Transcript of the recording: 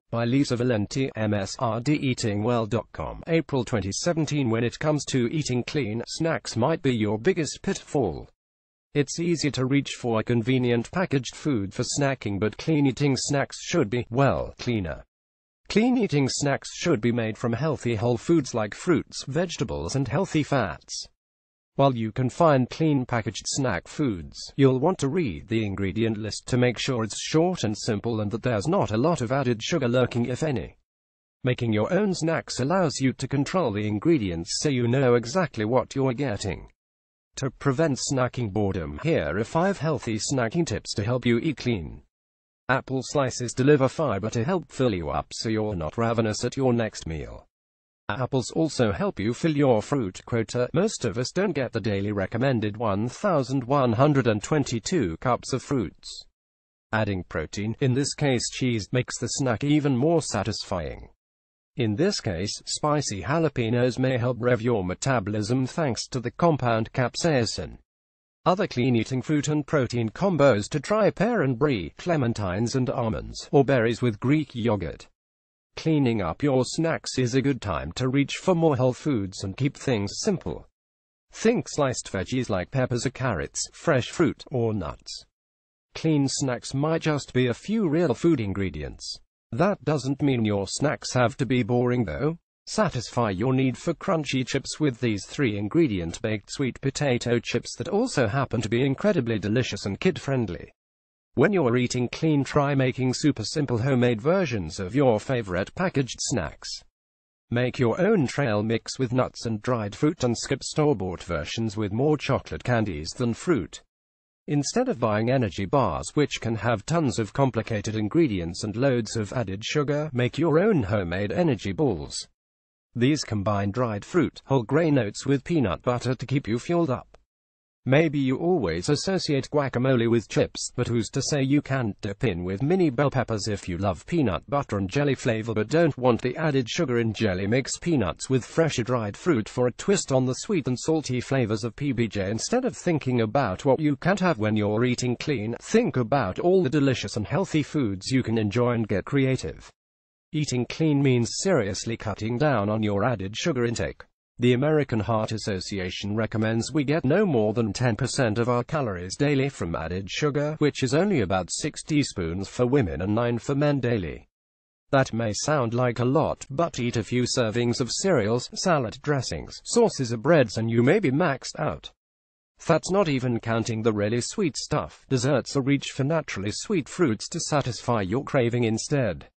By Lisa Valenti, MSRD EatingWell.com. April 2017. When it comes to eating clean, snacks might be your biggest pitfall. It's easy to reach for convenient packaged food for snacking, but clean eating snacks should be, well, cleaner. Clean eating snacks should be made from healthy whole foods like fruits, vegetables, and healthy fats. While you can find clean packaged snack foods, you'll want to read the ingredient list to make sure it's short and simple and that there's not a lot of added sugar lurking, if any. Making your own snacks allows you to control the ingredients so you know exactly what you're getting. To prevent snacking boredom, here are 5 healthy snacking tips to help you eat clean. Apple slices deliver fiber to help fill you up so you're not ravenous at your next meal. Apples also help you fill your fruit quota. Most of us don't get the daily recommended 1,122 cups of fruits. Adding protein, in this case cheese, makes the snack even more satisfying. In this case, spicy jalapenos may help rev your metabolism thanks to the compound capsaicin. Other clean-eating fruit and protein combos to try: pear and brie, clementines and almonds, or berries with Greek yogurt. Cleaning up your snacks is a good time to reach for more whole foods and keep things simple. Think sliced veggies like peppers or carrots, fresh fruit, or nuts. Clean snacks might just be a few real food ingredients. That doesn't mean your snacks have to be boring though. Satisfy your need for crunchy chips with these 3-ingredient baked sweet potato chips that also happen to be incredibly delicious and kid-friendly. When you're eating clean, try making super simple homemade versions of your favorite packaged snacks. Make your own trail mix with nuts and dried fruit and skip store-bought versions with more chocolate candies than fruit. Instead of buying energy bars which can have tons of complicated ingredients and loads of added sugar, make your own homemade energy balls. These combine dried fruit, whole grain oats with peanut butter to keep you fueled up. Maybe you always associate guacamole with chips, but who's to say you can't dip in with mini bell peppers if you love peanut butter and jelly flavor but don't want the added sugar in jelly? Mix peanuts with fresher dried fruit for a twist on the sweet and salty flavors of PBJ. Instead of thinking about what you can't have when you're eating clean, think about all the delicious and healthy foods you can enjoy and get creative. Eating clean means seriously cutting down on your added sugar intake. The American Heart Association recommends we get no more than 10% of our calories daily from added sugar, which is only about 6 teaspoons for women and 9 for men daily. That may sound like a lot, but eat a few servings of cereals, salad dressings, sauces or breads and you may be maxed out. That's not even counting the really sweet stuff, desserts, or reach for naturally sweet fruits to satisfy your craving instead.